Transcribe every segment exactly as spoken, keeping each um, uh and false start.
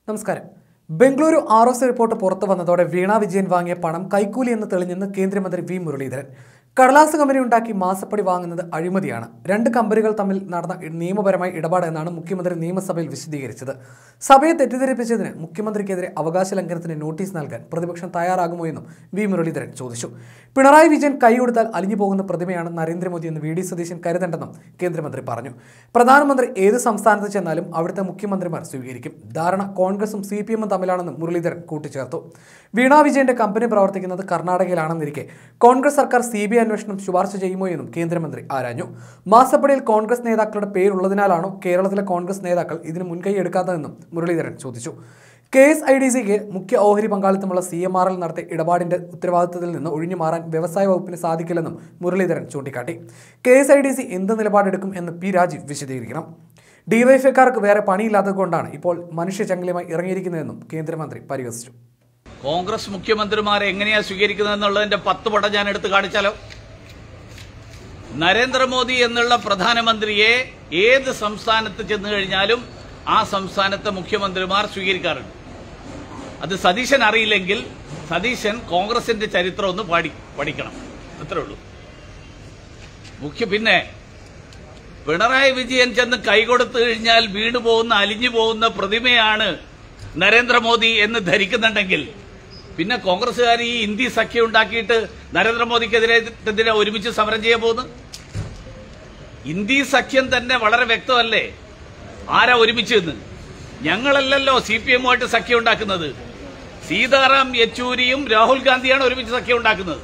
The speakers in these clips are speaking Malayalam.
നമസ്കാരം. Bengaluru R O C report പുറത്തു വന്നതോടെ വീണ വിജയൻ വാങ്ങിയ പണം കൈക്കൂലി എന്ന് തെളിഞ്ഞെന്ന് കേന്ദ്രമന്ത്രി വി മുരളീധരൻ. കടലാസ് കമ്പനി ഉണ്ടാക്കി മാസപ്പടി വാങ്ങുന്നത് അഴിമതിയാണ്. രണ്ട് കമ്പനികൾ തമ്മിൽ നടന്ന നിയമപരമായ ഇടപാട് എന്നാണ് മുഖ്യമന്ത്രി നിയമസഭയിൽ വിശദീകരിച്ചത്. സഭയെ തെറ്റിദ്ധരിപ്പിച്ചതിന് മുഖ്യമന്ത്രിക്കെതിരെ അവകാശ ലംഘനത്തിന് നോട്ടീസ് നൽകാൻ പ്രതിപക്ഷം തയ്യാറാകുമോ എന്നും വി മുരളീധരൻ ചോദിച്ചു. പിണറായി വിജയൻ കൈ കൊടുത്താൽ അലിഞ്ഞു പോകുന്ന പ്രതിമയാണ് നരേന്ദ്രമോദി എന്ന് വി ഡി സതീശൻ കരുതണ്ടെന്നും കേന്ദ്രമന്ത്രി പറഞ്ഞു. പ്രധാനമന്ത്രി ഏത് സംസ്ഥാനത്ത് ചെന്നാലും അവിടുത്തെ മുഖ്യമന്ത്രിമാർ സ്വീകരിക്കും. ധാരണ കോൺഗ്രസും സി പി എമ്മും തമ്മിലാണെന്നും മുരളീധരൻ കൂട്ടിച്ചേർത്തു. വീണ വിജയന്റെ കമ്പനി പ്രവർത്തിക്കുന്നത് കർണാടകയിലാണെന്നിരിക്കെ കോൺഗ്രസ് സർക്കാർ സി ബി ഐ അന്വേഷണം ശുപാർശ ചെയ്യുമോ എന്നും കേന്ദ്രമന്ത്രി ആരാഞ്ഞു. മാസപ്പടിയിൽ കോൺഗ്രസ് നേതാക്കളുടെ പേരുള്ളതിനാലാണോ കേരളത്തിലെ കോൺഗ്രസ് നേതാക്കൾ ഇതിന് മുൻകൈ എടുക്കാത്തതെന്നും മുരളീധരൻ ചോദിച്ചു. കെ എസ് ഐ ഡി സിക്ക് മുഖ്യ ഓഹരി പങ്കാളിത്തമുള്ള സി എം ആർ എൽ നടത്തിയ ഇടപാടിന്റെ ഉത്തരവാദിത്തത്തിൽ നിന്ന് ഒഴിഞ്ഞു മാറാൻ വ്യവസായ വകുപ്പിന് സാധിക്കില്ലെന്നും മുരളീധരൻ ചൂണ്ടിക്കാട്ടി. K S I D C എന്ത് നിലപാടെടുക്കും എന്ന് പി രാജീവ് വിശദീകരിക്കണം. ഡിവൈഎഫ്ഐക്കാർക്ക് വേറെ പണിയില്ലാത്തതുകൊണ്ടാണ് ഇപ്പോൾ മനുഷ്യചങ്ങലയുമായി ഇറങ്ങിയിരിക്കുന്നതെന്നും കേന്ദ്രമന്ത്രി പരിഹസിച്ചു. കോൺഗ്രസ് മുഖ്യമന്ത്രിമാരെ എങ്ങനെയാ സ്വീകരിക്കുന്നതെന്നുള്ളതിന്റെ പത്ത് പടം ഞാൻ എടുത്ത് കാണിച്ചാലോ? നരേന്ദ്രമോദി എന്നുള്ള പ്രധാനമന്ത്രിയെ ഏത് സംസ്ഥാനത്ത് ചെന്നു കഴിഞ്ഞാലും ആ സംസ്ഥാനത്തെ മുഖ്യമന്ത്രിമാർ സ്വീകരിക്കാറുണ്ട്. അത് സതീശൻ അറിയില്ലെങ്കിൽ സതീശൻ കോൺഗ്രസിന്റെ ചരിത്രം ഒന്ന് പാടി പഠിക്കണം, അത്രേ ഉള്ളൂ. മുഖ്യ പിന്നെ പിണറായി വിജയൻ ചെന്ന് കൈകൊടുത്തു കഴിഞ്ഞാൽ വീണുപോകുന്ന അലിഞ്ഞു പോകുന്ന പ്രതിമയാണ് നരേന്ദ്രമോദി എന്ന് ധരിക്കുന്നുണ്ടെങ്കിൽ പിന്നെ കോൺഗ്രസുകാർ ഈ ഇന്ത്യ സഖ്യം ഉണ്ടാക്കിയിട്ട് നരേന്ദ്രമോദിക്കെതിരെ എന്തിനാ ഒരുമിച്ച് സമരം ചെയ്യാൻ പോകുന്നു? ഇന്ത്യ സഖ്യം തന്നെ വളരെ വ്യക്തമല്ലേ ആരാ ഒരുമിച്ച് എന്ന്. ഞങ്ങളല്ലല്ലോ സി പി എമ്മുമായിട്ട് സഖ്യം ഉണ്ടാക്കുന്നത്. സീതാറാം യെച്ചൂരിയും രാഹുൽ ഗാന്ധിയാണ് ഒരുമിച്ച് സഖ്യം ഉണ്ടാക്കുന്നത്.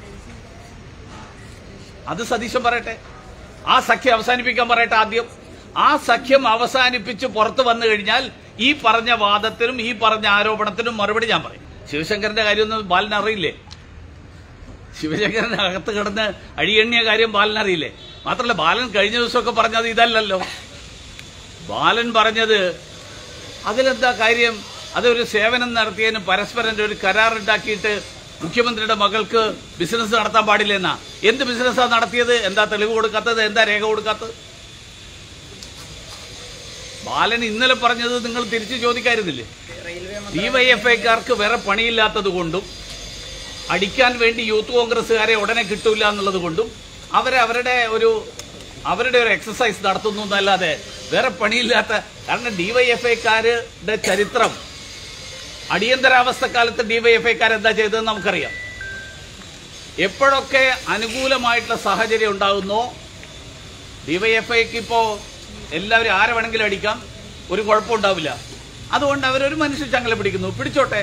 അത് സതീശൻ പറയട്ടെ. ആ സഖ്യം അവസാനിപ്പിക്കാൻ പറയട്ടെ ആദ്യം. ആ സഖ്യം അവസാനിപ്പിച്ച് പുറത്തു വന്നു കഴിഞ്ഞാൽ ഈ പറഞ്ഞ വാദത്തിനും ഈ പറഞ്ഞ ആരോപണത്തിനും മറുപടി ഞാൻ പറയും. ശിവശങ്കരന്റെ കാര്യമൊന്നും ബാലൻ അറിയില്ലേ? ശിവശങ്കരന്റെ അകത്ത് കിടന്ന് അഴിയെണ്ണിയ കാര്യം ബാലൻ അറിയില്ലേ? മാത്രമല്ല ബാലൻ കഴിഞ്ഞ ദിവസമൊക്കെ പറഞ്ഞത് ഇതല്ലല്ലോ. ബാലൻ പറഞ്ഞത് അതിലെന്താ കാര്യം? അതൊരു സേവനം നടത്തിയതിന് പരസ്പരം ഒരു കരാറുണ്ടാക്കിയിട്ട് മുഖ്യമന്ത്രിയുടെ മകൾക്ക് ബിസിനസ് നടത്താൻ പാടില്ലെന്നാ. എന്ത് ബിസിനസ്സാണ് നടത്തിയത്? എന്താ തെളിവ് കൊടുക്കാത്തത്? എന്താ രേഖ കൊടുക്കാത്തത്? ബാലൻ ഇന്നലെ പറഞ്ഞത് നിങ്ങൾ തിരിച്ചു ചോദിക്കായിരുന്നില്ലേ? ഡിവൈഎഫ്ഐക്കാർക്ക് വേറെ പണിയില്ലാത്തത് കൊണ്ടും അടിക്കാൻ വേണ്ടി യൂത്ത് കോൺഗ്രസുകാരെ ഉടനെ കിട്ടൂല എന്നുള്ളത് കൊണ്ടും അവരെ അവരുടെ ഒരു അവരുടെ ഒരു എക്സസൈസ് നടത്തുന്നു എന്നല്ലാതെ വേറെ പണിയില്ലാത്ത. കാരണം ഡിവൈഎഫ്ഐക്കാരുടെ ചരിത്രം അടിയന്തരാവസ്ഥ കാലത്ത് ഡിവൈഎഫ്ഐക്കാരെന്താ ചെയ്തതെന്ന് നമുക്കറിയാം. എപ്പോഴൊക്കെ അനുകൂലമായിട്ടുള്ള സാഹചര്യം ഉണ്ടാകുന്നോ ഡിവൈഎഫ്ഐക്ക് ഇപ്പോൾ എല്ലാവരും ആരെ വേണമെങ്കിലും അടിക്കാം, ഒരു കുഴപ്പമുണ്ടാവില്ല. അതുകൊണ്ട് അവരൊരു മനുഷ്യ ചങ്ങല പിടിക്കുന്നു, പിടിച്ചോട്ടെ.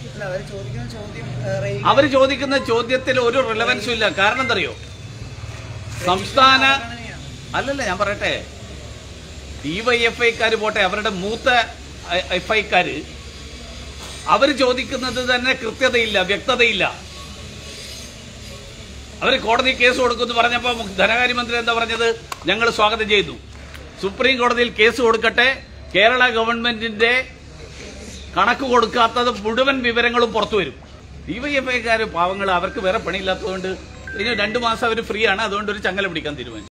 അവർ ചോദിക്കുന്ന ചോദ്യത്തിൽ ഒരു റിലവൻസും ഇല്ല. കാരണം എന്തറിയോ? സംസ്ഥാന അല്ലല്ല ഞാൻ പറയട്ടെ, ഡിവൈഎഫ്ഐക്കാർ പോട്ടെ, അവരുടെ മൂത്ത എഫ് ഐക്കാര് അവർ ചോദിക്കുന്നത് തന്നെ കൃത്യതയില്ല, വ്യക്തതയില്ല. അവർ കോടതി കേസ് കൊടുക്കുമെന്ന് പറഞ്ഞപ്പോൾ ധനകാര്യമന്ത്രി എന്താ പറഞ്ഞത്? ഞങ്ങൾ സ്വാഗതം ചെയ്തു. സുപ്രീം കോടതിയിൽ കേസ് കൊടുക്കട്ടെ. കേരള ഗവൺമെന്റിന്റെ കണക്ക് കൊടുക്കാത്തത് മുഴുവൻ വിവരങ്ങളും പുറത്തു വരും. ഡിവൈഎഫ്ഐക്കാർ പാവങ്ങൾ, അവർക്ക് വേറെ പണിയില്ലാത്തതുകൊണ്ട് ഇനി രണ്ടു മാസം അവർ ഫ്രീ ആണ്. അതുകൊണ്ട് ഒരു ചങ്ങല പിടിക്കാൻ തീരുമാനിച്ചു.